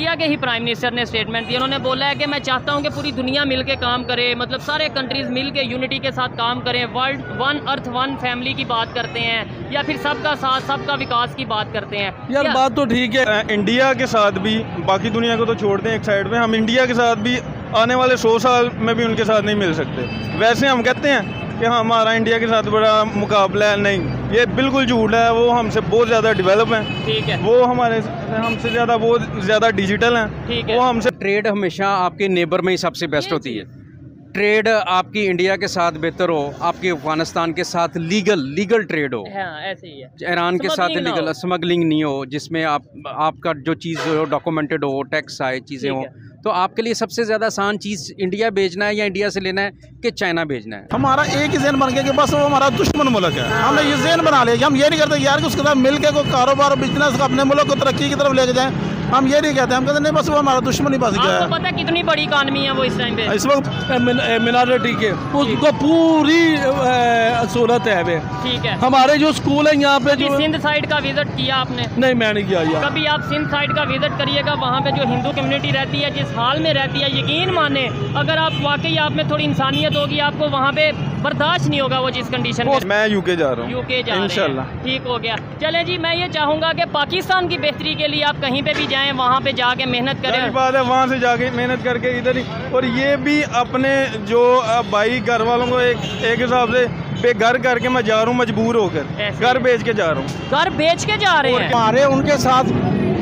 India के ही prime minister ने स्टेटमेंट दी, उन्होंने बोला है कि मैं चाहता हूं कि पूरी दुनिया मिलके काम करे, मतलब सारे कंट्रीज मिलके यूनिटी के साथ काम करें, world one earth one family की बात करते हैं या फिर सबका साथ सबका विकास की बात करते हैं। यार बात तो ठीक है, इंडिया के साथ भी, बाकी दुनिया को तो छोड़ दें एक साइड में, हम इंडिया के साथ भी आने वाले 100 साल में भी उनके साथ नहीं मिल सकते। वैसे हम कहते हैं कि हमारा इंडिया के साथ बड़ा मुकाबला है, नहीं, ये बिल्कुल झूठ है। वो हमसे बहुत ज़्यादा डेवलप हैं, ठीक है, वो हमसे ज़्यादा बहुत ज़्यादा डिजिटल हैं, ठीक है। वो हमसे ट्रेड हमेशा आपके नेबर में ही सबसे बेस्ट होती है। ट्रेड आपकी इंडिया के साथ बेहतर हो, आपके अफगानिस्तान के साथ लीगल ट्रेड हो, ऐसे ही है, ईरान के साथ लीगल स्मगलिंग नहीं हो, जिसमें आपका जो चीज़ हो डॉक्यूमेंटेड हो, टैक्स आए, चीज़ें हो, तो आपके लिए सबसे ज़्यादा आसान चीज़ इंडिया भेजना है या इंडिया से लेना है कि चाइना भेजना है। हमारा एक ही जहन बन गया कि बस वो हमारा दुश्मन मुल्क है, हमने ये जहन बना लिया कि हम ये नहीं करते यार कि उसके साथ मिल के कोई कारोबार बिजनेस अपने मुल्क को तरक्की की तरफ लेके जाएं, हम ये नहीं कहते, हम कहते नहीं बस वो हमारा दुश्मन ही बस गया है। पता है कितनी बड़ी इकॉनमी है वो इस टाइम पे, इस वक्त मिनॉरिटी के उसको पूरी सूरत है वे, ठीक है। हमारे जो स्कूल है यहाँ पे, जो सिंध साइड का विजिट किया आपने? नहीं, मैं नहीं किया यार। कभी आप सिंध साइड का विजिट करिएगा, वहाँ पे जो हिंदू कम्युनिटी रहती है, जिस हाल में रहती है, यकीन माने अगर आप वाकई आप में थोड़ी इंसानियत होगी, आपको वहाँ पे बर्दाश्त नहीं होगा वो जिस कंडीशन में। मैं यूके जा रहा हूँ, यूके जा रहे हैं, ठीक हो गया। चले जी, मैं ये चाहूँगा कि पाकिस्तान की बेहतरी के लिए आप कहीं पे भी जाएं, वहाँ पे जाके मेहनत करें। बात है, वहाँ से जाके मेहनत करके इधर ही, और ये भी अपने जो भाई घर वालों को एक हिसाब से बेघर करके मैं जा रहा हूँ, मजबूर होकर घर बेच के जा रहा हूँ। घर बेच के जा रहे हैं? हमारे उनके साथ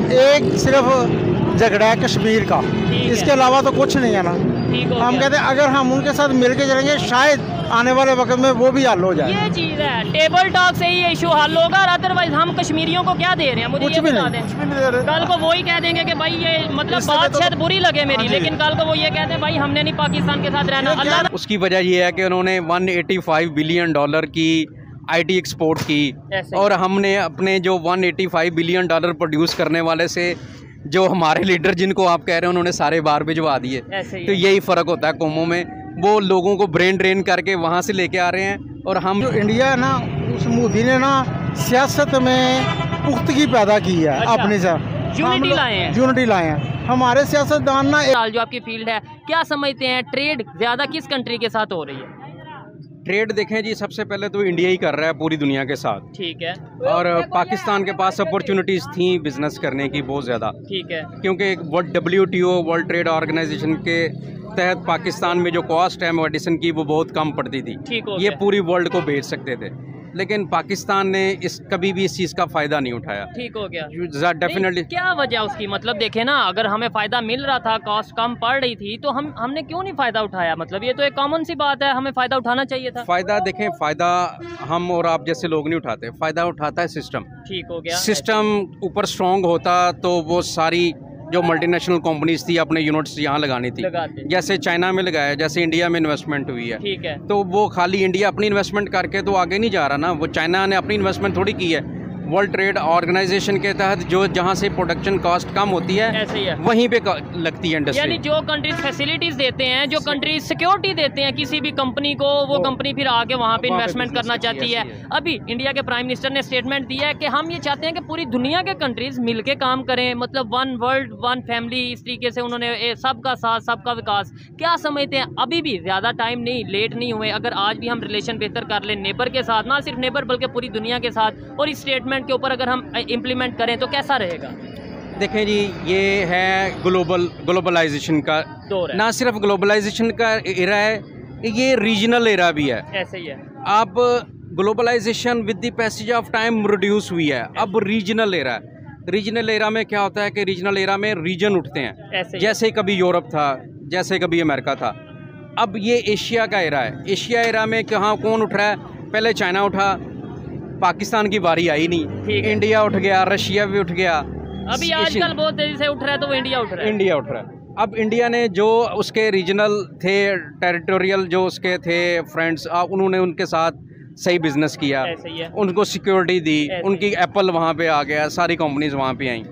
एक सिर्फ झगड़ा है कश्मीर का, इसके अलावा तो कुछ नहीं है ना। हम कहते हैं अगर हम उनके साथ मिलके चलेंगे शायद आने वाले वक्त में वो भी हल हो जाए। ये चीज़ है, टेबल टॉक से ही इशू हल होगा, अदरवाइज हम कश्मीरियों को क्या दे रहे हैं? मुझे ये बता दें। कल को वो ही कह देंगे कि भाई ये मतलब बात शायद बुरी लगे मेरी, लेकिन कल को वो ये कहते हैं भाई हमने नहीं पाकिस्तान के साथ रहना। अल्लाह, उसकी वजह ये है कि उन्होंने $185 बिलियन की IT एक्सपोर्ट की, और हमने अपने जो $185 बिलियन प्रोड्यूस करने वाले से जो हमारे लीडर जिनको आप कह रहे हैं उन्होंने सारे बाहर भिजवा दिए। तो यही फ़र्क होता है कौमों में, वो लोगों को ब्रेन ड्रेन करके वहाँ से लेके आ रहे हैं। और हम जो इंडिया है ना, उस मोदी ने ना सियासत में पुख्तगी पैदा की है। अच्छा, अपने साथ यूनिटी लाए हैं हमारे सियासतदान ना। जो आपकी फील्ड है, क्या समझते हैं ट्रेड ज़्यादा किस कंट्री के साथ हो रही है? ट्रेड देखें जी, सबसे पहले तो इंडिया ही कर रहा है पूरी दुनिया के साथ, ठीक है, और पाकिस्तान के पास अपॉर्चुनिटीज़ थी बिजनेस करने की बहुत ज़्यादा, ठीक है, क्योंकि WTO वर्ल्ड ट्रेड ऑर्गेनाइजेशन के तहत पाकिस्तान में जो कॉस्ट है मेडिसिन की वो बहुत कम पड़ती थी, ये पूरी वर्ल्ड को बेच सकते थे, लेकिन पाकिस्तान ने कभी भी इस चीज़ का फ़ायदा नहीं उठाया। ठीक हो गया, डेफिनेटली। क्या वजह उसकी, मतलब देखे ना, अगर हमें फ़ायदा मिल रहा था, कॉस्ट कम पड़ रही थी, तो हमने क्यों नहीं फ़ायदा उठाया? मतलब ये तो एक कॉमन सी बात है, हमें फ़ायदा उठाना चाहिए था। फ़ायदा देखें, फ़ायदा हम और आप जैसे लोग नहीं उठाते, फ़ायदा उठाता है सिस्टम। ठीक हो गया, सिस्टम ऊपर स्ट्रॉन्ग होता तो वो सारी जो मल्टीनेशनल कंपनीज थी अपने यूनिट्स यहाँ लगानी थी, जैसे चाइना में लगाया, जैसे इंडिया में इन्वेस्टमेंट हुई है, ठीक है, तो वो खाली इंडिया अपनी इन्वेस्टमेंट करके तो आगे नहीं जा रहा ना, वो चाइना ने अपनी इन्वेस्टमेंट थोड़ी की है। वर्ल्ड ट्रेड ऑर्गेनाइजेशन के तहत जो जहाँ से प्रोडक्शन कॉस्ट कम होती है, ऐसे ही है, वहीं पे लगती है इंडस्ट्री। यानी जो कंट्रीज फैसिलिटीज देते हैं, जो कंट्रीज सिक्योरिटी देते हैं किसी भी कंपनी को, वो कंपनी फिर आके वहाँ पे इन्वेस्टमेंट करना चाहती है। अभी इंडिया के प्राइम मिनिस्टर ने स्टेटमेंट दिया है कि हम ये चाहते हैं कि पूरी दुनिया के कंट्रीज मिलके काम करें, मतलब वन वर्ल्ड वन फैमिली, इस तरीके से उन्होंने सबका साथ सबका विकास। क्या समझते हैं, अभी भी ज़्यादा टाइम नहीं, लेट नहीं हुए, अगर आज भी हम रिलेशन बेहतर कर लें नेबर के साथ, ना सिर्फ नेबर बल्कि पूरी दुनिया के साथ, और इस स्टेटमेंट के ऊपर अगर हम इम्प्लीमेंट करें तो कैसा रहेगा? देखें जी, ये है ग्लोबलाइजेशन का दौर है, ना सिर्फ ग्लोबलाइजेशन का एरा है, ये रीजनल एरा भी है। ऐसे ही है, अब globalization with the passage of time reduce हुई है, अब रीजनल एरा है। रीजनल एरा में क्या होता है कि रीजनल एरा में रीजन उठते हैं, जैसे कभी यूरोप था, जैसे कभी अमेरिका था, अब ये एशिया का एरा है। एशिया एरा में कहाँ कौन उठ रहा है? पहले चाइना उठा, पाकिस्तान की बारी आई नहीं, इंडिया उठ गया, रशिया भी उठ गया, अभी आजकल बहुत तेजी से उठ रहा है, तो वो इंडिया उठ रहा है। अब इंडिया ने जो उसके रीजनल थे, टेरिटोरियल जो उसके थे फ्रेंड्स, उन्होंने उनके साथ सही बिजनेस किया, उनको सिक्योरिटी दी, उनकी एप्पल वहाँ पे आ गया, सारी कंपनीज वहाँ पे आई।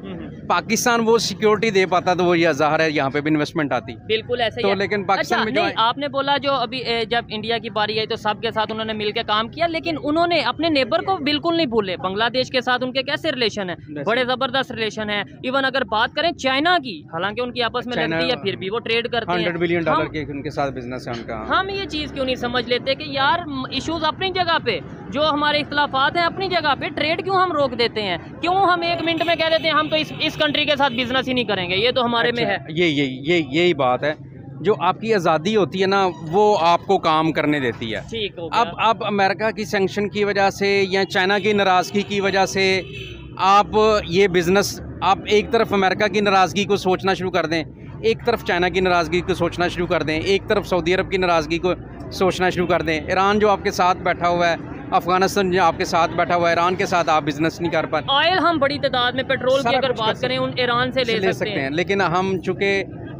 पाकिस्तान वो सिक्योरिटी दे पाता तो वो ये ज़ाहिर है यहाँ पे भी इन्वेस्टमेंट आती। बिल्कुल ऐसे तो ही। लेकिन पाकिस्तान में जो आपने बोला जो अभी जब इंडिया की बारी आई तो सबके साथ उन्होंने मिलकर काम किया, लेकिन उन्होंने अपने नेबर को बिल्कुल नहीं भूले। बांग्लादेश के साथ उनके कैसे रिलेशन है, बड़े जबरदस्त रिलेशन है। इवन अगर बात करें चाइना की, हालांकि उनकी आपस में लगती है फिर भी वो ट्रेड करते हैं। $100 बिलियन के उनके साथ बिजनेस है उनका। हम ये चीज़ क्यों नहीं समझ लेते कि यार इश्यूज अपनी जगह पे, जो हमारे इख्तलाफात हैं अपनी जगह पे, ट्रेड क्यों हम रोक देते हैं? क्यों हम 1 मिनट में कह देते हैं हम तो इस कंट्री के साथ बिजनेस ही नहीं करेंगे, ये तो हमारे में है। यही बात है। जो आपकी आज़ादी होती है ना, वो आपको काम करने देती है। ठीक हो गया। अब अमेरिका की सैंक्शन की वजह से या चाइना की नाराज़गी की वजह से आप ये बिज़नेस, आप एक तरफ अमेरिका की नाराज़गी को सोचना शुरू कर दें, एक तरफ चाइना की नाराज़गी को सोचना शुरू कर दें, एक तरफ सऊदी अरब की नाराज़गी को सोचना शुरू कर दें, ईरान जो आपके साथ बैठा हुआ है, अफगानिस्तान जो आपके साथ बैठा हुआ है, ईरान के साथ आप बिजनेस नहीं कर पाए। ऑयल हम बड़ी तादाद में, पेट्रोल की अगर बात करें उन ईरान से ले सकते हैं, लेकिन हम चूँकि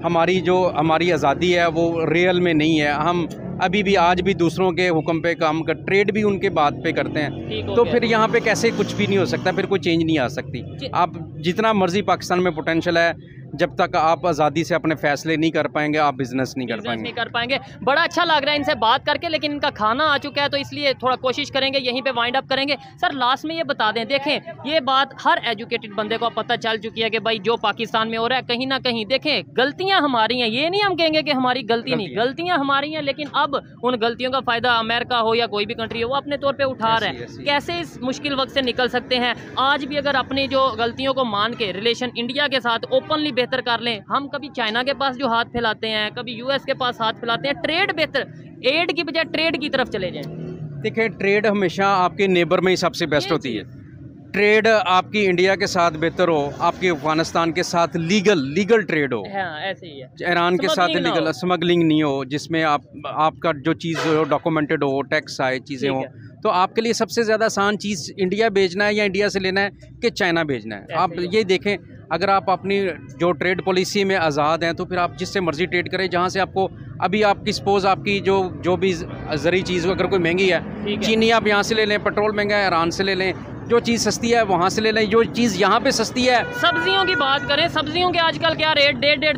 हमारी आज़ादी है वो रियल में नहीं है, हम अभी भी आज भी दूसरों के हुक्म पे काम कर, ट्रेड भी उनके बात पे करते हैं, तो फिर यहाँ पे कैसे कुछ भी नहीं हो सकता, फिर कोई चेंज नहीं आ सकती। आप जितना मर्जी पाकिस्तान में पोटेंशियल है, जब तक आप आज़ादी से अपने फैसले नहीं कर पाएंगे आप बिजनेस नहीं कर पाएंगे। बड़ा अच्छा लग रहा है इनसे बात करके, लेकिन इनका खाना आ चुका है तो इसलिए थोड़ा कोशिश करेंगे यहीं पे वाइंड अप करेंगे। सर लास्ट में ये बता दें, देखें ये बात हर एजुकेटेड बंदे को पता चल चुकी है कि भाई जो पाकिस्तान में हो रहा है कहीं ना कहीं, देखें गलतियां हमारी हैं, ये नहीं हम कहेंगे कि हमारी गलती नहीं, गलतियां हमारी हैं, लेकिन अब उन गलतियों का फ़ायदा अमेरिका हो या कोई भी कंट्री हो वो अपने तौर पर उठा रहा है। कैसे इस मुश्किल वक्त से निकल सकते हैं? आज भी अगर अपनी जो गलतियों को मान के रिलेशन इंडिया के साथ ओपनली बेहतर कर लें, हम कभी चाइना के पास जो हाथ फैलाते हैं, कभी यूएस के पास हाथ फैलाते हैं, ट्रेड बेहतर, एड की बजाय ट्रेड की तरफ चले जाएं। देखिए ट्रेड हमेशा आपके नेबर में ही सबसे बेस्ट होती है। ट्रेड आपकी इंडिया के साथ बेहतर हो, आपके अफगानिस्तान के साथ लीगल ट्रेड हो, हाँ, ऐसे ही है। ईरान के साथ लीगल स्मगलिंग नहीं हो, जिसमें आपका जो चीज़ हो डॉक्यूमेंटेड हो, टैक्स आए, चीज़ें हो, तो आपके लिए सबसे ज़्यादा आसान चीज़ इंडिया भेजना है या इंडिया से लेना है कि चाइना भेजना है। आप ये देखें, अगर आप अपनी जो ट्रेड पॉलिसी में आज़ाद हैं तो फिर आप जिससे मर्ज़ी ट्रेड करें, जहाँ से आपको अभी आपकी सपोज़ आपकी जो भी ज़रूरी चीज़ अगर कोई महंगी है, चीनी आप यहाँ से ले लें, पेट्रोल महंगा है ईरान से ले लें, जो चीज़ सस्ती है वहाँ से ले लें, जो चीज़ यहाँ पे सस्ती है। सब्जियों की बात करें, सब्जियों के आजकल क्या रेट,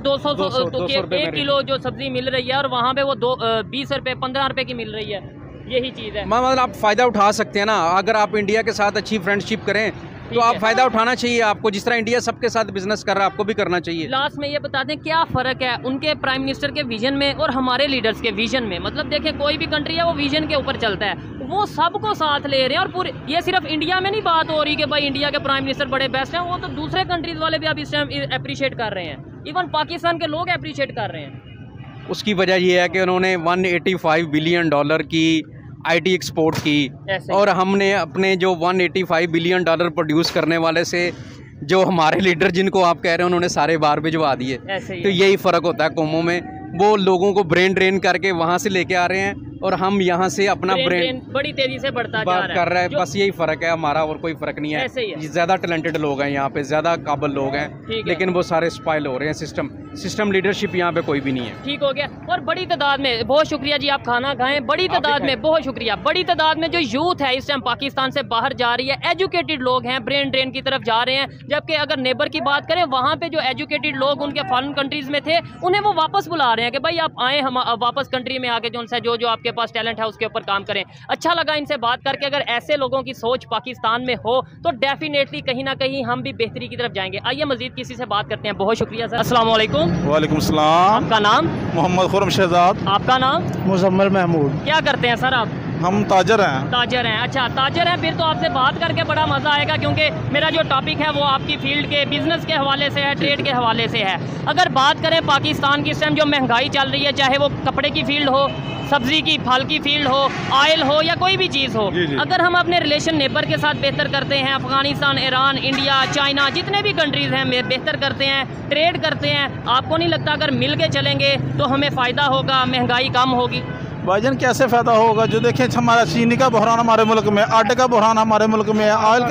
150-200 1 किलो जो सब्जी मिल रही है, और वहाँ पे वो 20 रुपये 15 रुपये की मिल रही है, यही चीज़ है। मतलब आप फ़ायदा उठा सकते हैं ना, अगर आप इंडिया के साथ अच्छी फ्रेंडशिप करें तो आप फ़ायदा उठाना चाहिए आपको, जिस तरह इंडिया सबके साथ बिजनेस कर रहा है आपको भी करना चाहिए। लास्ट में ये बता दें क्या फ़र्क है उनके प्राइम मिनिस्टर के विजन में और हमारे लीडर्स के विजन में? मतलब देखें कोई भी कंट्री है वो विजन के ऊपर चलता है, वो सबको साथ ले रहे हैं, और पूरे ये सिर्फ इंडिया में नहीं बात हो रही कि भाई इंडिया के प्राइम मिनिस्टर बड़े बेस्ट हैं, वो तो दूसरे कंट्रीज वाले भी अब इस टाइम अप्रिशिएट कर रहे हैं, इवन पाकिस्तान के लोग अप्रिशिएट कर रहे हैं। उसकी वजह ये है कि उन्होंने $185 बिलियन की आईटी एक्सपोर्ट की, और हमने अपने जो $185 बिलियन प्रोड्यूस करने वाले से जो हमारे लीडर जिनको आप कह रहे हैं उन्होंने सारे बाहर भिजवा दिए। तो यही फ़र्क होता है कौमों में, वो लोगों को ब्रेन ड्रेन करके वहाँ से लेके आ रहे हैं और हम यहाँ से अपना ब्रेन बड़ी तेजी से बढ़ता कर रहा है। बस यही फ़र्क है हमारा, और कोई फ़र्क नहीं है। ज़्यादा टैलेंटेड लोग हैं यहाँ पे, ज़्यादा काबिल लोग हैं, लेकिन वो सारे स्पाइल हो रहे हैं। सिस्टम लीडरशिप यहाँ पे कोई भी नहीं है। ठीक हो गया। और बड़ी तादाद में, बहुत शुक्रिया जी, आप खाना खाएं, बड़ी तादाद में, बहुत शुक्रिया। बड़ी तादाद में जो यूथ है इस टाइम पाकिस्तान से बाहर जा रही है, एजुकेटेड लोग हैं, ब्रेन ड्रेन की तरफ जा रहे हैं, जबकि अगर नेबर की बात करें वहाँ पे जो एजुकेटेड लोग उनके फॉरेन कंट्रीज़ में थे उन्हें वो वापस बुला रहे हैं कि भाई आप आएँ, हम वापस कंट्री में आके जो उनसे जो आपके पास टैलेंट है उसके ऊपर काम करें। अच्छा लगा इनसे बात करके। अगर ऐसे लोगों की सोच पाकिस्तान में हो तो डेफिनेटली कहीं ना कहीं हम भी बेहतरी की तरफ जाएंगे। आइए मजीद किसी से बात करते हैं। बहुत शुक्रिया सर। अस्सलाम वालेकुम। वालेकुम सलाम। आपका नाम? मोहम्मद खुर्रम शहजाद। आपका नाम? मुजम्मल महमूद। क्या करते हैं सर आप? हम ताजर हैं। ताजर हैं, अच्छा ताजर हैं। फिर तो आपसे बात करके बड़ा मज़ा आएगा, क्योंकि मेरा जो टॉपिक है वो आपकी फील्ड के बिज़नेस के हवाले से है, ट्रेड के हवाले से है। अगर बात करें पाकिस्तान की इस टाइम जो महंगाई चल रही है, चाहे वो कपड़े की फील्ड हो, सब्जी की, फल की फील्ड हो, ऑयल हो या कोई भी चीज़ हो, अगर हम अपने रिलेशन नेबर के साथ बेहतर करते हैं, अफगानिस्तान, ईरान, इंडिया, चाइना, जितने भी कंट्रीज़ हैं बेहतर करते हैं, ट्रेड करते हैं, आपको नहीं लगता अगर मिल के चलेंगे तो हमें फ़ायदा होगा, महंगाई कम होगी? भाईजान कैसे फ़ायदा होगा? जो देखें हमारा चीनी का बहरान हमारे मुल्क में, आटे का बहरान हमारे मुल्क में,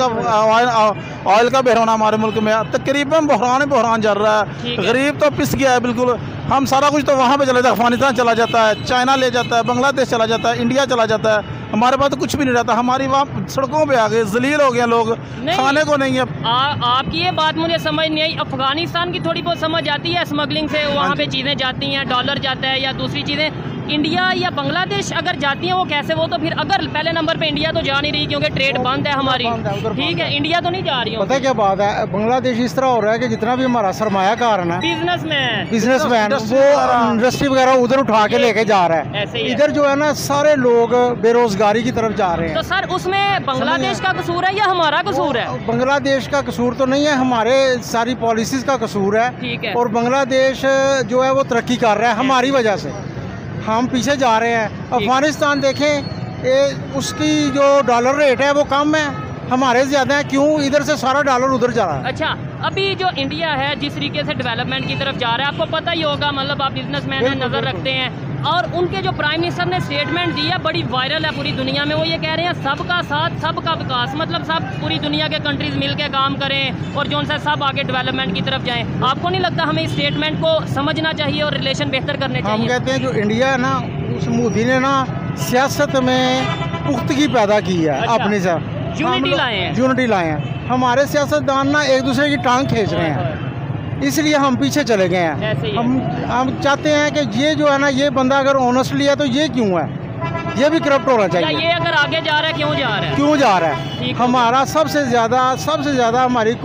ऑयल का बहरान हमारे मुल्क में, तकरीबन बहरान चल रहा है। गरीब तो पिस गया है बिल्कुल। हम सारा कुछ तो वहाँ पे चला जाता है, अफगानिस्तान चला जाता है, चाइना ले जाता है, बांग्लादेश चला जाता है, इंडिया चला जाता है। हमारे पास तो कुछ भी नहीं रहता। हमारी वहाँ सड़कों पे आ गए, जलील हो गए लोग, खाने को नहीं है। आपकी ये बात मुझे समझ नहीं आई। अफगानिस्तान की थोड़ी बहुत समझ आती है, स्मगलिंग से वहाँ पे चीज़ें जाती हैं, डॉलर जाता है या दूसरी चीज़ें। इंडिया या बांग्लादेश अगर जाती हैं वो कैसे? वो तो फिर अगर पहले नंबर पे इंडिया तो जा नहीं रही क्योंकि ट्रेड बंद है हमारी, ठीक है, इंडिया तो नहीं जा रही। पता है क्या बात है, बांग्लादेश इस तरह हो रहा है कि जितना भी हमारा सरमायाकार है ना, बिजनेसमैन वो इंडस्ट्री वगैरह उधर उठा के लेके जा रहा है। इधर जो है ना सारे लोग बेरोजगारी की तरफ जा रहे हैं। तो सर उसमें बांग्लादेश का कसूर है या हमारा कसूर है? बांग्लादेश का कसूर तो नहीं है, हमारे सारी पॉलिसीज का कसूर है, ठीक है। और बांग्लादेश जो है वो तरक्की कर रहा है हमारी वजह से, हम पीछे जा रहे हैं। अफगानिस्तान देखें, उसकी जो डॉलर रेट है वो कम है, हमारे ज़्यादा है। क्यों? इधर से सारा डॉलर उधर जा रहा है। अच्छा, अभी जो इंडिया है जिस तरीके से डेवलपमेंट की तरफ जा रहा है, आपको पता ही होगा, मतलब आप बिजनेसमैन हैं, नज़र रखते हैं, और उनके जो प्राइम मिनिस्टर ने स्टेटमेंट दी है बड़ी वायरल है पूरी दुनिया में। वो ये कह रहे हैं सबका साथ सबका विकास, मतलब सब पूरी दुनिया के कंट्रीज मिलके काम करें और जो सा सब आगे डेवलपमेंट की तरफ जाएं। आपको नहीं लगता हमें इस स्टेटमेंट को समझना चाहिए और रिलेशन बेहतर करने चाहिए? हम कहते हैं जो इंडिया है ना, उस मोदी ने ना सियासत में पुख्तगी पैदा की है। अच्छा, अपने से यूनिटी लाए हैं। हमारे सियासतदान ना एक दूसरे की टांग खींच रहे हैं, इसलिए हम पीछे चले गए हैं। हम चाहते हैं कि ये जो है ना, ये बंदा अगर ऑनेस्टली है तो ये क्यों है, ये भी करप्ट होना चाहिए। ये अगर आगे जा रहा है क्यों जा रहा है? हमारा सबसे ज़्यादा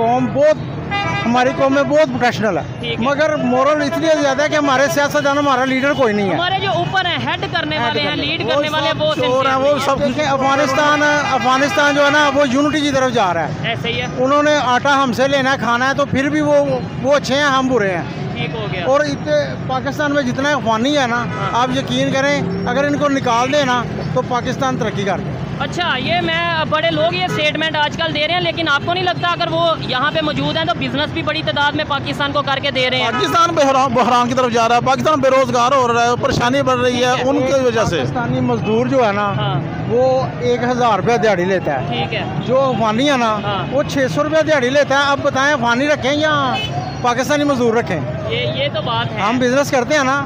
हमारी कौम में बहुत प्रोफेशनल है, मगर मोरल इसलिए ज़्यादा है कि हमारे सियासतदान, हमारा लीडर कोई नहीं है। हमारे जो ऊपर है, हेड करने वाले हैं, लीड करने वाले, वो सब देखें। अफगानिस्तान जो है ना वो यूनिटी की तरफ जा रहा है। ऐसे ही है। उन्होंने आटा हमसे लेना है, खाना है, तो फिर भी वो अच्छे हैं, हम बुरे हैं। ठीक हो गया। और इतने पाकिस्तान में जितना अफगानी है ना, आप यकीन करें अगर इनको निकाल दें ना तो पाकिस्तान तरक्की कर दे। अच्छा, ये मैं बड़े लोग ये स्टेटमेंट आजकल दे रहे हैं, लेकिन आपको नहीं लगता अगर वो यहाँ पे मौजूद हैं तो बिजनेस भी बड़ी तादाद में पाकिस्तान को करके दे रहे हैं? पाकिस्तान बहरान की तरफ जा रहा है, पाकिस्तान बेरोजगार हो रहा है, परेशानी बढ़ रही है उनकी वजह से। पाकिस्तानी मजदूर जो है ना वो 1000 रुपया दिहाड़ी लेता है, ठीक है। जो अफगानी है ना वो 600 रुपया दिहाड़ी लेता है। अब बताएं अफगानी रखें या पाकिस्तानी मजदूर रखें? ये तो बात है। हम बिजनेस करते हैं ना,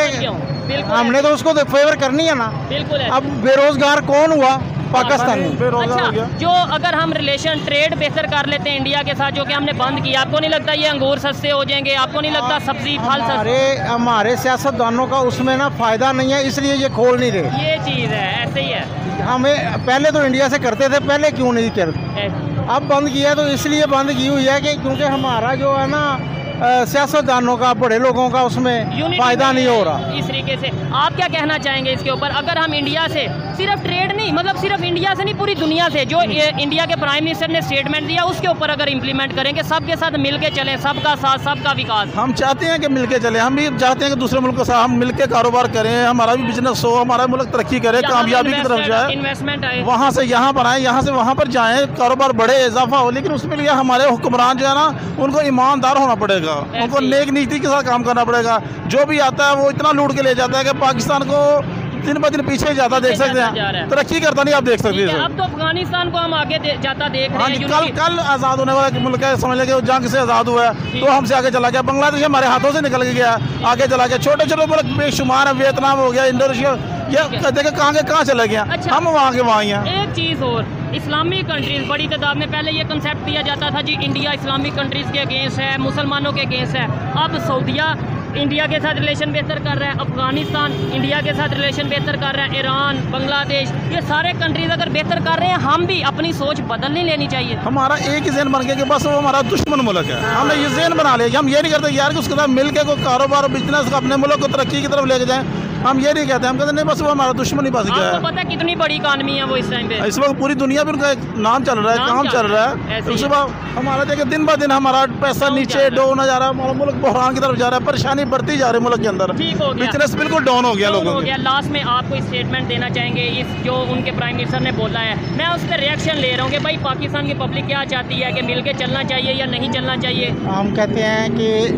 हमने तो उसको फेवर करनी है ना। बिल्कुल है। अब बेरोजगार कौन हुआ? पाकिस्तानी। अच्छा, जो अगर हम रिलेशन ट्रेड बेहतर कर लेते हैं इंडिया के साथ, जो कि हमने बंद किया, आपको नहीं लगता ये अंगूर सस्ते हो जाएंगे? आपको नहीं लगता सब्जी फल सस्ते? हमारे सियासतदानों का उसमें ना फायदा नहीं है, इसलिए ये खोल नहीं रहे। ये चीज़ है, ऐसे ही है। हमें पहले तो इंडिया से करते थे, पहले क्यों नहीं करते? अब बंद किया तो इसलिए बंद की हुई है कि क्योंकि हमारा जो है ना सियासतदानों का, बड़े लोगों का उसमें फायदा नहीं हो रहा। इस तरीके से आप क्या कहना चाहेंगे इसके ऊपर? अगर हम इंडिया से सिर्फ ट्रेड नहीं, मतलब सिर्फ इंडिया से नहीं, पूरी दुनिया से जो इंडिया के प्राइम मिनिस्टर ने स्टेटमेंट दिया उसके ऊपर अगर इम्प्लीमेंट करेंगे, सबके साथ मिलके चलें, सबका साथ सबका विकास। हम चाहते हैं कि मिलके चले, हम भी चाहते हैं कि दूसरे मुल्क के साथ हम मिलके कारोबार करें, हमारा भी बिजनेस हो, हमारा मुल्क तरक्की करे, कामयाबी की तरफ जाए, इन्वेस्टमेंट आए, वहाँ से यहाँ पर आए, यहाँ से वहाँ पर जाएँ, कारोबार बढ़े, इजाफा हो। लेकिन उसके लिए हमारे हुक्मरान जो है ना उनको ईमानदार होना पड़ेगा, उनको नेक नीति के साथ काम करना पड़ेगा। जो भी आता है वो इतना लूट के ले जाता है कि पाकिस्तान को दिन ब दिन पीछे जाता देख सकते हैं, तरक्की करता नहीं, आप देख सकते हैं। अब तो अफगानिस्तान को हम आगे जाता देख रहे हैं। कल आज़ाद होने वाला मुल्क है, समझ लेंगे जंग से आज़ाद हुआ है तो हमसे आगे चला गया। बांग्लादेश हमारे हाथों से निकल गया, आगे चला गया। छोटे छोटे मुल्क बेशुमार है, वियतनाम हो गया, इंडोनेशिया, ये देखिए कहाँ चला गया। हम वहाँ के वहाँ हैं। एक चीज़ और, इस्लामिक कंट्रीज बड़ी तादाद में, पहले ये कंसेप्ट दिया जाता था जी इंडिया इस्लामिक कंट्रीज के अगेंस्ट है, मुसलमानों के अगेंस्ट है। अब सऊदीया इंडिया के साथ रिलेशन बेहतर कर रहा है, अफगानिस्तान इंडिया के साथ रिलेशन बेहतर कर रहा है, ईरान, बांग्लादेश, ये सारे कंट्रीज अगर बेहतर कर रहे हैं, हम भी अपनी सोच बदलनी लेनी चाहिए। हमारा एक ही जहन बन गया कि बस वो हमारा दुश्मन मुल्क है, हमने ये जहन बना लिया। हम ये नहीं करते यार कि उसके साथ मिल के कोई कारोबार बिजनेस अपने मुल्क को तरक्की की तरफ लेके जाएं, हम ये नहीं कहते। हम कहते नहीं, बस वो हमारा दुश्मन ही बस गया है। आपको पता है कितनी बड़ी इकानमी है वो इस टाइम पे? इस वक्त पूरी दुनिया में उनका एक नाम चल रहा है, काम चल रहा है। उसके बाद हमारा देखिए दिन ब दिन हमारा पैसा नीचे डाउन जा रहा है, हमारा मुल्क बहरान की तरफ जा रहा है, परेशानी बढ़ती जा रही है मुल्क के अंदर, बिजनेस बिल्कुल डाउन हो गया लोगों का। लास्ट में आप कोई स्टेटमेंट देना चाहेंगे इस जो उनके प्राइम मिनिस्टर ने बोला है? मैं उस पर रिएक्शन ले रहा हूँ कि भाई पाकिस्तान की पब्लिक क्या चाहती है, कि मिल के चलना चाहिए या नहीं चलना चाहिए? हम कहते हैं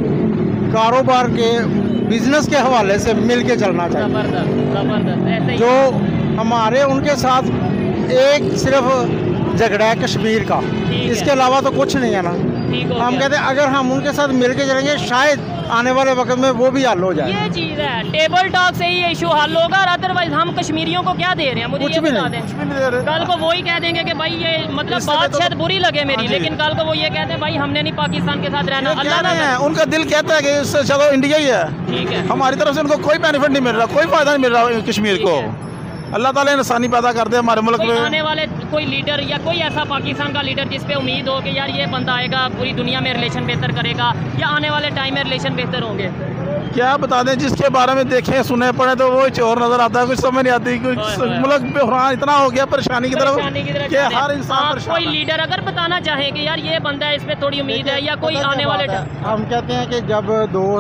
कि कारोबार के बिजनेस के हवाले से मिल के चलना चाहिए। जबरदस्त। जो हमारे उनके साथ एक सिर्फ झगड़ा है कश्मीर का, इसके अलावा तो कुछ नहीं है ना। हम कहते हैं अगर हम उनके साथ मिलके चलेंगे शायद आने वाले वक्त में वो भी हल हो जाए। ये चीज़ है, टेबल टॉक से ही इशू हल होगा, और अदरवाइज हम कश्मीरियों को क्या दे रहे हैं? मुझे कुछ ये भी बता नहीं, दें। कुछ भी नहीं दे रहे। कल को वो ही कह देंगे कि भाई ये मतलब बात शायद बुरी लगे मेरी, लेकिन कल को वो ये कहते हैं भाई हमने नहीं पाकिस्तान के साथ रहना। अल्लाह ना करे। उनका दिल कहता है कि इससे चलो इंडिया ही है। ठीक है, हमारी तरफ से उनको कोई बेनिफिट नहीं मिल रहा, कोई फायदा नहीं मिल रहा कश्मीर को। अल्लाह ताला इंसानी पैदा कर दे हमारे मुल्क में। आने वाले कोई लीडर या कोई ऐसा पाकिस्तान का लीडर जिस पे उम्मीद हो कि यार ये बंदा आएगा पूरी दुनिया में रिलेशन बेहतर करेगा, या आने वाले टाइम में रिलेशन बेहतर होंगे? क्या बता दें, जिसके बारे में देखें सुने पड़े तो वो चोर नजर आता है, कुछ समझ नहीं आती। कुछ मुल्क बहरान इतना हो गया परेशानी की तरफ कि हर इंसान कोई लीडर अगर बताना चाहे कि यार ये बंदा है, इस पे थोड़ी उम्मीद है, या कोई आने वाले हम कहते हैं कि जब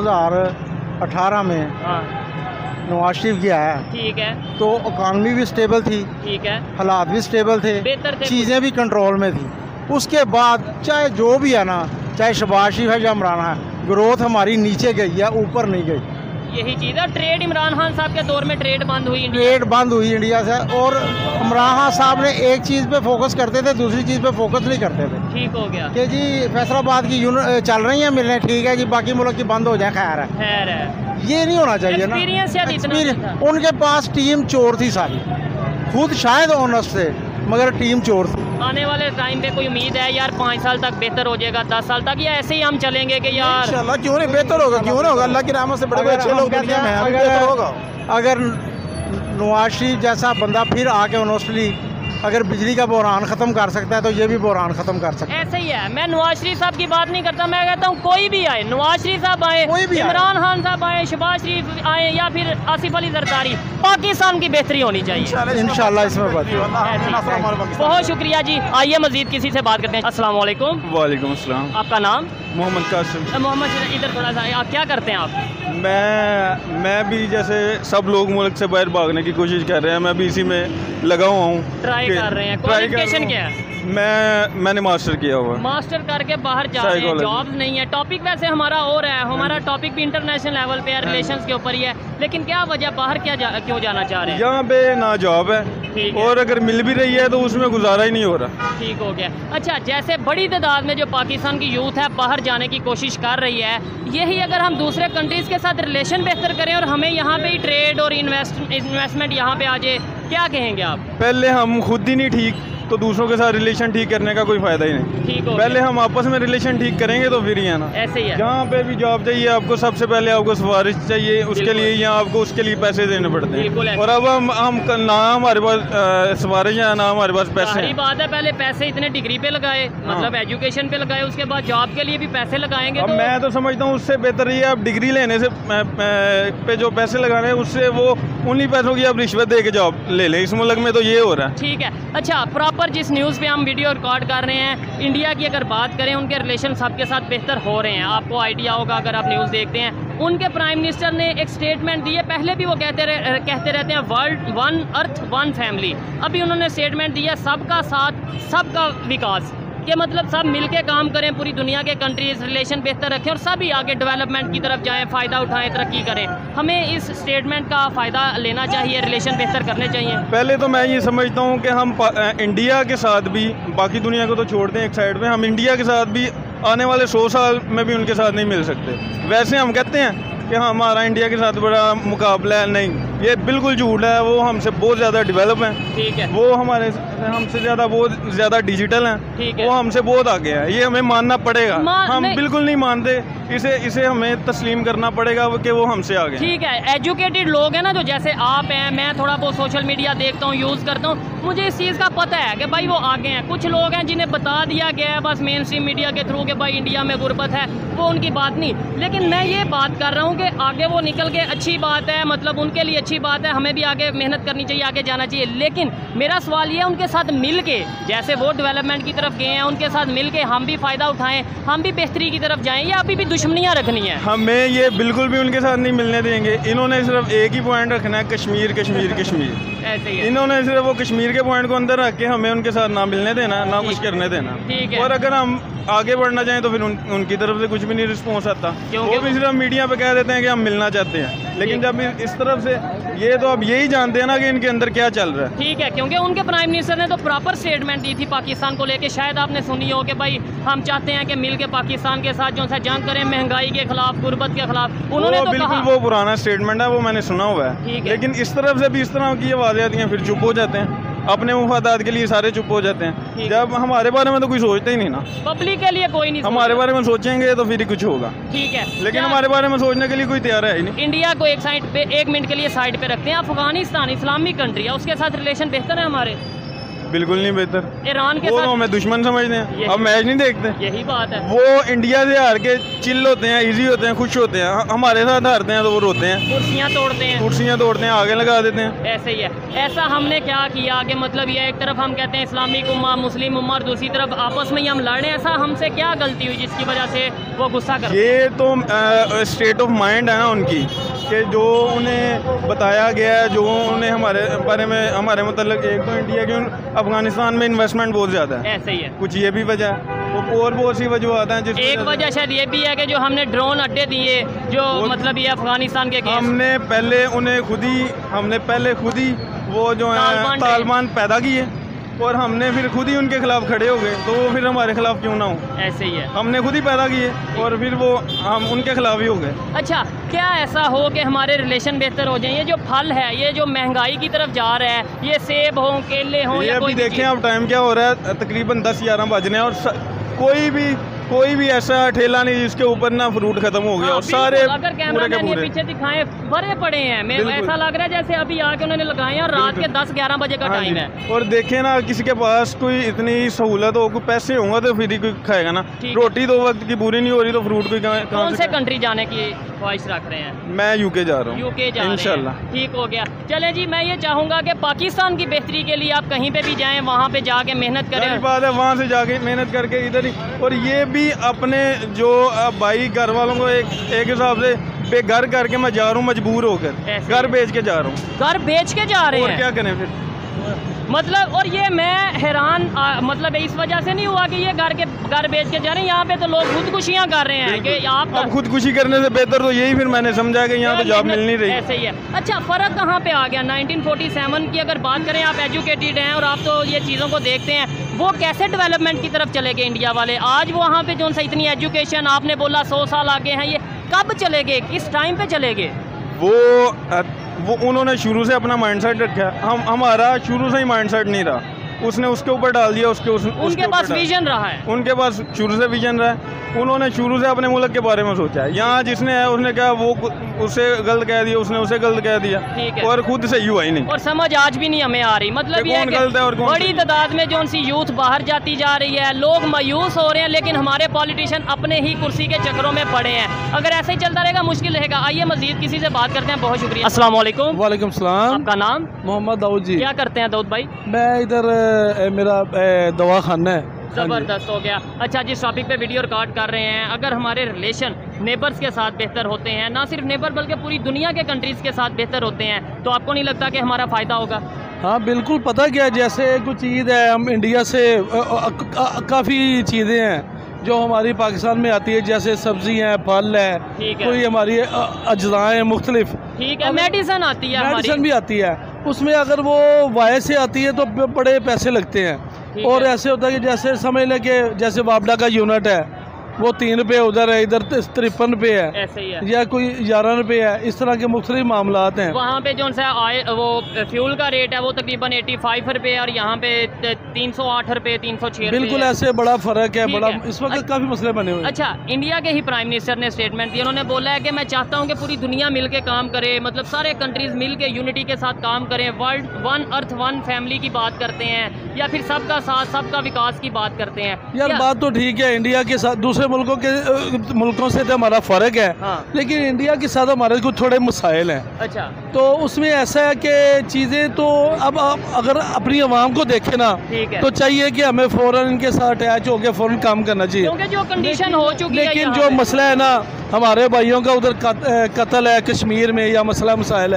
2018 में नवाज शरीफ गया है, ठीक है, तो इकॉनमी भी स्टेबल थी, ठीक है, हालात भी स्टेबल थे, बेहतर थे, चीज़ें भी कंट्रोल में थी। उसके बाद चाहे जो भी है ना, चाहे शहबाज शरीफ है या इमरान है, ग्रोथ हमारी नीचे गई है, ऊपर नहीं गई। यही चीज़ है। ट्रेड इमरान खान साहब के दौर में ट्रेड बंद हुई इंडिया से, और इमरान खान साहब ने एक चीज़ पे फोकस करते थे, दूसरी चीज़ पे फोकस नहीं करते थे। ठीक हो गया कि जी फैसलाबाद की चल रही है मिलने, ठीक है जी, बाकी मुल्क की बंद हो जाए, खैर है। ये नहीं होना चाहिए ना। एक्सपीरियंस उनके पास टीम चोर थी सारी, खुद शायद ऑनेस्ट थे मगर टीम चोर थी। आने वाले टाइम पे कोई उम्मीद है यार 5 साल तक बेहतर हो जाएगा, 10 साल तक, या ऐसे ही हम चलेंगे कि यार इंशाल्लाह क्यों नहीं बेहतर होगा, क्यों नहीं होगा? अल्लाह की रहमत से बड़े अच्छे लोग दुनिया में हैं, बेहतर होगा। अगर नवाज शरीफ जैसा बंदा फिर आके ऑनेस्टली अगर बिजली का बहरान ख़त्म कर सकता है तो ये भी बहरान ख़त्म कर सकता है। ऐसे ही है। मैं नवाज शरीफ साहब की बात नहीं करता, मैं कहता हूँ कोई भी आए, नवाज शरीफ साहब आए, इमरान खान साहब आए, शहबाज शरीफ आए, या फिर आसिफ अली जरदारी, पाकिस्तान की बेहतरी होनी चाहिए इंशाल्लाह। इसमें बहुत शुक्रिया जी। आइए मजीद किसी से बात करते हैं। अस्सलाम वालेकुम। वालेकुम अस्सलाम। आपका नाम? मोहम्मद कासिम। मोहम्मद, इधर थोड़ा सा, आप क्या करते हैं आप? मैं भी जैसे सब लोग मुल्क से बाहर भागने की कोशिश कर रहे हैं, मैं भी इसी में लगा हुआ हूँ, ट्राई कर रहे हैं। क्वालिफिकेशन क्या है? मैंने मास्टर किया हुआ है। मास्टर करके बाहर जा रहे हैं, जॉब नहीं है। टॉपिक वैसे हमारा और है, हमारा टॉपिक भी इंटरनेशनल लेवल पे है, रिलेशंस के ऊपर ही है, लेकिन क्या वजह बाहर क्यों जाना चाह रहे हैं? यहाँ पे ना जॉब है, और अगर मिल भी रही है तो उसमें गुजारा ही नहीं हो रहा। ठीक हो गया। अच्छा, जैसे बड़ी तादाद में जो पाकिस्तान की यूथ है बाहर जाने की कोशिश कर रही है, यही अगर हम दूसरे कंट्रीज़ के साथ रिलेशन बेहतर करें और हमें यहाँ पे ही ट्रेड और इन्वेस्टमेंट यहाँ पे आ जाए, क्या कहेंगे आप? पहले हम खुद ही नहीं ठीक तो दूसरों के साथ रिलेशन ठीक करने का कोई फायदा ही नहीं। ठीक हो पहले हम आपस में रिलेशन ठीक करेंगे तो फिर ही है ना। ऐसे ही है। जहाँ पे भी जॉब चाहिए आपको सबसे पहले आपको सिफारिश चाहिए, उसके लिए यहाँ आपको उसके लिए पैसे देने पड़ते हैं, और अब हम ना हमारे पास सिफारिश है ना हमारे पास पैसे। सही बात है, पहले पैसे इतने डिग्री पे लगाए, मतलब एजुकेशन पे लगाए, उसके बाद जॉब के लिए भी पैसे लगाएंगे। अब मैं तो समझता हूँ उससे बेहतर ये आप डिग्री लेने से पे जो पैसे लगाने हैं उससे वो उन्हीं पैसों की आप रिश्वत दे के जॉब ले लें। इस मुल्क में तो ये हो रहा है। ठीक है। अच्छा, प्रॉपर जिस न्यूज़ पे हम वीडियो रिकॉर्ड कर रहे हैं, इंडिया की अगर बात करें, उनके रिलेशन सबके साथ बेहतर हो रहे हैं। आपको आइडिया होगा अगर आप न्यूज़ देखते हैं, उनके प्राइम मिनिस्टर ने एक स्टेटमेंट दी है, पहले भी वो कहते रहते हैं world one earth one family. अभी उन्होंने स्टेटमेंट दिया सबका साथ सबका विकास, कि मतलब सब मिलके काम करें, पूरी दुनिया के कंट्रीज रिलेशन बेहतर रखें और सभी आगे डेवलपमेंट की तरफ जाएं, फ़ायदा उठाएं, तरक्की करें। हमें इस स्टेटमेंट का फ़ायदा लेना चाहिए, रिलेशन बेहतर करने चाहिए। पहले तो मैं ये समझता हूँ कि हम इंडिया के साथ भी, बाकी दुनिया को तो छोड़ दें एक साइड में, हम इंडिया के साथ भी आने वाले 100 साल में भी उनके साथ नहीं मिल सकते। वैसे हम कहते हैं कि हमारा इंडिया के साथ बड़ा मुकाबला है, नहीं, ये बिल्कुल झूठ है। वो हमसे बहुत ज़्यादा डेवलप हैं, ठीक है, वो हमसे ज़्यादा बहुत ज़्यादा डिजिटल हैं, ठीक है, वो हमसे बहुत आगे है। ये हमें मानना पड़ेगा। हम बिल्कुल नहीं मानते, इसे हमें तस्लीम करना पड़ेगा कि वो हमसे आगे। ठीक है। एजुकेटेड लोग हैं ना, जो जैसे आप हैं, मैं थोड़ा बहुत सोशल मीडिया देखता हूँ, यूज़ करता हूँ, मुझे इस चीज़ का पता है कि भाई वो आगे हैं। कुछ लोग हैं जिन्हें बता दिया गया है बस मेन स्ट्रीम मीडिया के थ्रू कि भाई इंडिया में गुर्बत है, वो उनकी बात नहीं। लेकिन मैं ये बात कर रहा हूँ कि आगे वो निकल के अच्छी बात है, मतलब उनके लिए अच्छी बात है, हमें भी आगे मेहनत करनी चाहिए, आगे जाना चाहिए। लेकिन मेरा सवाल ये है, उनके साथ मिल के, जैसे वो डेवलपमेंट की तरफ गए हैं, उनके साथ मिल के हम भी फ़ायदा उठाएं, हम भी बेहतरी की तरफ जाएं, या अभी भी दुश्मनियाँ रखनी है? हमें ये बिल्कुल भी उनके साथ नहीं मिलने देंगे। इन्होंने सिर्फ एक ही पॉइंट रखना है, कश्मीर कश्मीर कश्मीर। ऐसे ही इन्होंने सिर्फ वो कश्मीर के पॉइंट को अंदर रख के हमें उनके साथ ना मिलने देना, ना कुछ करने देना। ठीक है। और अगर हम आगे बढ़ना चाहें तो फिर उनकी तरफ से कुछ भी नहीं रिस्पॉन्स आता। वो भी सिर्फ मीडिया पे कह देते हैं कि हम मिलना चाहते हैं, लेकिन जब इस तरफ से ये तो अब यही जानते हैं ना कि इनके अंदर क्या चल रहा है। ठीक है, क्योंकि उनके प्राइम मिनिस्टर ने तो प्रॉपर स्टेटमेंट दी थी पाकिस्तान को लेके, शायद आपने सुनी हो कि भाई हम चाहते हैं कि मिल के पाकिस्तान के साथ जो सा जंग करें, महंगाई के खिलाफ, गुर्बत के खिलाफ। उन्होंने तो बिल्कुल वो पुराना स्टेटमेंट है, वो मैंने सुना हुआ है, लेकिन इस तरफ से भी इस तरह की आवाज़ें आती हैं, फिर चुप हो जाते हैं, अपने मुफादात के लिए सारे चुप हो जाते हैं। जब हमारे बारे में तो कोई सोचते ही नहीं ना, पब्लिक के लिए कोई नहीं, हमारे बारे में सोचेंगे तो फिर ही कुछ होगा। ठीक है, लेकिन हमारे बारे में सोचने के लिए कोई तैयार है ही नहीं। इंडिया को एक साइड पे, 1 मिनट के लिए साइड पे रखते हैं, अफगानिस्तान इस्लामिक कंट्री है, उसके साथ रिलेशन बेहतर है हमारे? बिल्कुल नहीं बेहतर। ईरान के वो साथ तो हमें दुश्मन समझते हैं, अब मैच नहीं देखते। यही बात है, वो इंडिया से हार के चिल होते हैं, इजी होते हैं, खुश होते हैं, हमारे साथ हारते हैं तो वो रोते हैं, कुर्सियाँ तोड़ते हैं, आगे लगा देते हैं। ऐसे ही है। ऐसा हमने क्या किया कि मतलब ये एक तरफ हम कहते हैं इस्लामिक उम्मा, मुस्लिम उम्मा, और दूसरी तरफ आपस में ही हम लड़ रहे हैं। ऐसा हमसे क्या गलती हुई जिसकी वजह से वो गुस्सा कर? ये तो स्टेट ऑफ माइंड है ना उनकी, कि जो उन्हें बताया गया है, जो उन्हें हमारे बारे में, हमारे मतलब एक तो इंडिया की अफगानिस्तान में इन्वेस्टमेंट बहुत ज़्यादा है, ऐसे ही है, कुछ ये भी वजह है, तो और बहुत सी वजह हैं। एक वजह शायद ये भी है कि जो हमने ड्रोन अड्डे दिए, जो मतलब ये अफगानिस्तान के हमने पहले खुद ही वो जो है तालिबान पैदा किए, और हमने फिर खुद ही उनके खिलाफ खड़े हो गए, तो वो फिर हमारे खिलाफ क्यों ना हो? ऐसे ही है, हमने खुद ही पैदा किए और फिर वो हम उनके खिलाफ ही हो गए। अच्छा, क्या ऐसा हो कि हमारे रिलेशन बेहतर हो जाए? ये जो फल है, ये जो महंगाई की तरफ जा रहा है, ये सेब हो, केले हो, या कोई देखें अब टाइम क्या हो रहा है, तकरीबन 10-11 बजने, और कोई भी ऐसा ठेला नहीं जिसके ऊपर ना फ्रूट खत्म हो गया, और सारे अगर कैमरामैन ये पीछे दिखाएं भरे पड़े हैं, मेरे ऐसा लग रहा है जैसे अभी आके उन्होंने लगाए हैं और रात के 10-11 बजे का टाइम है। और देखें ना, किसी के पास कोई इतनी सहूलत हो, कोई पैसे होंगे तो फिर ही कोई खाएगा ना, रोटी 2 वक्त की पूरी नहीं हो रही तो फ्रूट कोई कौन से कंट्री जाने की ख्वाहिश रख रहे हैं? मैं यूके जा रहा हूँ। यूके जा रहे हैं, ठीक हो गया। चले जी, मैं ये चाहूँगा कि पाकिस्तान की बेहतरी के लिए आप कहीं पे भी जाएं, वहाँ पे जाके मेहनत करें। बात है, वहाँ से जाके मेहनत करके इधर ही, और ये भी अपने जो भाई घर वालों को एक हिसाब से बेघर करके मैं जा रहा हूँ, मजबूर होकर घर बेच के जा रहा हूँ। घर बेच के जा रहे हैं? क्या करें फिर, मतलब, और ये मैं हैरान मतलब इस वजह से नहीं हुआ कि ये घर बेच के जा रहे हैं, यहाँ पे तो लोग खुदकुशियाँ कर रहे हैं कि आप अब खुदकुशी करने से बेहतर तो यही, फिर मैंने समझा कि यहाँ तो जॉब मिल नहीं रही। ऐसे ही है। अच्छा, फ़र्क कहाँ पे आ गया? 1947 की अगर बात करें, आप एजुकेटेड हैं और आप तो ये चीज़ों को देखते हैं, वो कैसे डेवलपमेंट की तरफ चले गए इंडिया वाले? आज वो वहाँ पे जो सा इतनी एजुकेशन, आपने बोला 100 साल आगे हैं, ये कब चले गए, किस टाइम पे चले गए? वो उन्होंने शुरू से अपना माइंडसेट रखा है, हमारा शुरू से ही माइंडसेट नहीं रहा, उसने उसके ऊपर डाल दिया, उनके पास विजन रहा है, उनके पास शुरू से विजन रहा है, उन्होंने शुरू से अपने मुल्क के बारे में सोचा है। यहाँ जिसने है उसने क्या, वो उसे गलत कह दिया, उसने उसे गलत कह दिया, और खुद से युवा ही नहीं, और समझ आज भी नहीं हमें आ रही। मतलब ये गलत है, और बड़ी तादाद में जो सी यूथ बाहर जाती जा रही है, लोग मायूस हो रहे हैं, लेकिन हमारे पॉलिटिशियन अपने ही कुर्सी के चक्करों में पड़े हैं। अगर ऐसे ही चलता रहेगा मुश्किल रहेगा। आइए मजीद किसी से बात करते हैं। बहुत शुक्रिया। अस्सलाम वालेकुम। वालेकुम सलाम। आपका नाम? मोहम्मद दाऊद जी। क्या करते हैं दाऊद भाई? मैं इधर मेरा दवाखाना है। ज़बरदस्त हो गया। अच्छा, जिस टॉपिक पे वीडियो रिकॉर्ड कर रहे हैं, अगर हमारे रिलेशन नेबर्स के साथ बेहतर होते हैं, ना सिर्फ नेबर बल्कि पूरी दुनिया के कंट्रीज़ के साथ बेहतर होते हैं, तो आपको नहीं लगता कि हमारा फ़ायदा होगा? हाँ बिल्कुल। पता क्या, जैसे कुछ चीज़ है, हम इंडिया से काफ़ी चीज़ें हैं जो हमारी पाकिस्तान में आती है, जैसे सब्जी है, फल है, कोई हमारी अज्जाएँ मुख्तलिफ, ठीक है, मेडिसन आती है, मेडिसन भी आती है। उसमें अगर वो वाया से आती है तो बड़े पैसे लगते हैं, और ऐसे होता है कि जैसे समझ लें कि जैसे वापडा का यूनिट है, वो 3 रुपये उधर है, इधर 53 रुपये है, ऐसे ही है, या कोई 11 रुपये है। इस तरह के मुख्तलिफ मामलात हैं। वहाँ पे जो सा वो फ्यूल का रेट है वो तकरीबन 85 रुपये, और यहाँ पे 308 रुपये, 306। बिल्कुल ऐसे बड़ा फ़र्क है, बड़ा इस वक्त काफ़ी मसले बने हुए हैं। अच्छा, इंडिया के ही प्राइम मिनिस्टर ने स्टेटमेंट दी, उन्होंने बोला है कि मैं चाहता हूँ कि पूरी दुनिया मिल के काम करे, मतलब सारे कंट्रीज़ मिल के यूनिटी के साथ काम करें, world one earth one family की बात करते हैं, या फिर सबका साथ सबका विकास की बात करते हैं। यार बात तो ठीक है, इंडिया के साथ दूसरे मुल्कों से तो हमारा फ़र्क है, लेकिन इंडिया के साथ हमारे कुछ थोड़े मसाइल हैं। अच्छा, तो उसमें ऐसा है कि चीज़ें तो अब अगर अपनी आवाम को देखें ना, तो चाहिए कि हमें फ़ौरन इनके साथ अटैच होकर फ़ौरन काम करना चाहिए, क्योंकि जो कंडीशन हो चुकी है। लेकिन जो मसला है ना, हमारे भाइयों का उधर कत्ल है कश्मीर में, या मसला मसाइल है,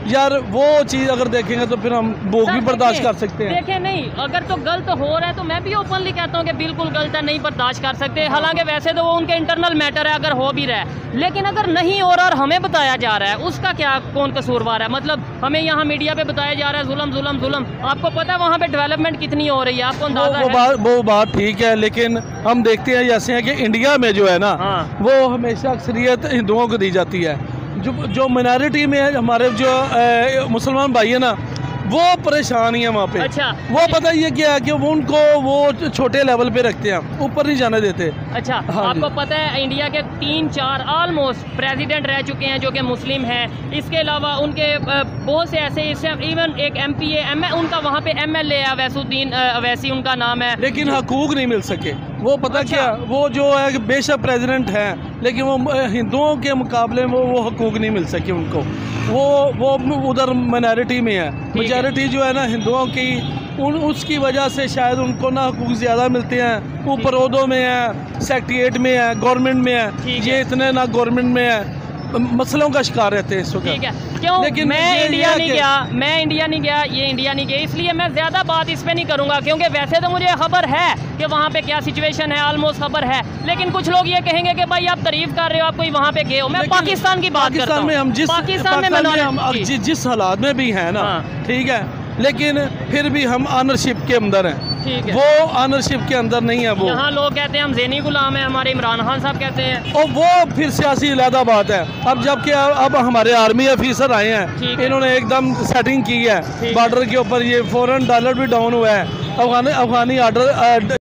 यार वो चीज़ अगर देखेंगे तो फिर हम भूख भी बर्दाश्त कर सकते हैं। देखें नहीं, अगर तो गलत हो रहा है तो मैं भी ओपनली कहता हूँ कि बिल्कुल गलत है, नहीं बर्दाश्त कर सकते। हालांकि वैसे तो वो उनके इंटरनल मैटर है अगर हो भी रहा है, लेकिन अगर नहीं हो रहा और हमें बताया जा रहा है उसका क्या, कौन कसूरवार है? मतलब हमें यहाँ मीडिया पे बताया जा रहा है जुल्म जुल्म जुल्म, आपको पता है वहाँ पे डेवलपमेंट कितनी हो रही है, आपको अंदाजा है? वो बात ठीक है, लेकिन हम देखते हैं जैसे है कि इंडिया में जो है ना, वो हमेशा अक्सरियत हिंदुओं को दी जाती है। जो माइनॉरिटी में है, हमारे जो मुसलमान भाई है ना, वो परेशान ही है वहाँ पे। अच्छा, वो पता ये क्या है कि वो उनको वो छोटे लेवल पे रखते हैं, ऊपर नहीं जाने देते। अच्छा, हाँ, आपको पता है इंडिया के 3-4 ऑलमोस्ट प्रेसिडेंट रह चुके हैं जो कि मुस्लिम हैं। इसके अलावा उनके बहुत से ऐसे, इवन एक MPA उनका वहाँ पे MLA है, वैसुद्दीन अवैसी उनका नाम है, लेकिन हकूक नहीं मिल सके। वो पता क्या, वो जो है कि बेशक प्रेसिडेंट है, लेकिन वो हिंदुओं के मुकाबले में वो हकूक नहीं मिल सके उनको। वो उधर माइनॉरिटी में है, मेजॉरिटी जो है ना हिंदुओं की, उसकी वजह से शायद उनको ना हकूक ज़्यादा मिलते हैं। ऊपर ओहदों में है, सेक्रेटरीट में है, गवर्नमेंट में है, ये इतने ना गवर्नमेंट में है, मसलों का शिकार रहते हैं इस वक्त। ठीक है, क्यों? लेकिन मैं इंडिया नहीं गया, ये इंडिया नहीं गया, इसलिए मैं ज़्यादा बात इस पे नहीं करूँगा, क्योंकि वैसे तो मुझे खबर है कि वहाँ पे क्या सिचुएशन है, ऑलमोस्ट खबर है। लेकिन कुछ लोग ये कहेंगे कि भाई आप तारीफ कर रहे हो, आप कोई वहाँ पे गए हो। मैं पाकिस्तान की बात करता हूँ, पाकिस्तान में जिस हालात में भी है ना, ठीक है, लेकिन फिर भी हम ऑनरशिप के अंदर हैं। ठीक है, वो ऑनरशिप के अंदर नहीं है। वो यहाँ लोग कहते हैं हम ज़ेनी गुलाम हैं, हमारे इमरान खान साहब कहते हैं, और वो फिर सियासी अलहदा बात है। अब जबकि अब हमारे आर्मी ऑफिसर आए हैं, इन्होंने एकदम सेटिंग की है बॉर्डर के ऊपर, ये फौरन डॉलर भी डाउन हुआ है, अफगानी ऑर्डर